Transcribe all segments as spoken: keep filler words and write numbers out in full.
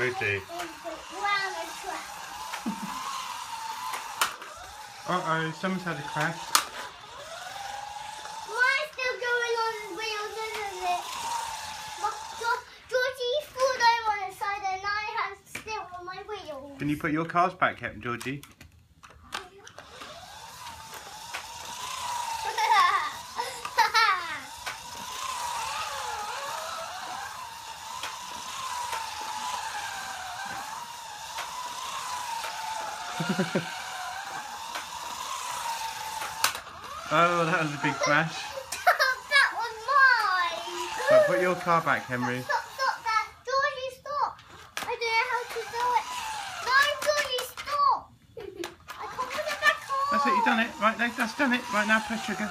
Lucy. Uh-oh, someone's had a crash. Mine's still going on wheels, isn't it? But Georgie pulled over on the side and I have still on my wheels. Can you put your cars back, Georgie? Oh, that was a big crash. That was mine. But put your car back, Henry. Stop, stop that. Georgie, stop. I don't know how to do it. No, Georgie, stop. I can't put it back on. That's it, you've done it. Right, that's done it. Right now, press trigger.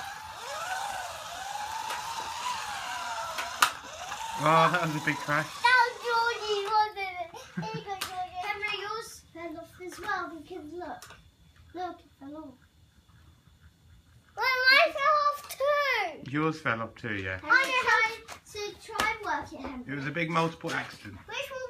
Oh, that was a big crash. That was Georgie, wasn't it? There you go, Georgie. Henry, yours fell off as well because look. Look, it fell off. Well, mine fell off too. Yours fell off too, yeah. I know how to try and work it, Henry. It was a big multiple accident. Which one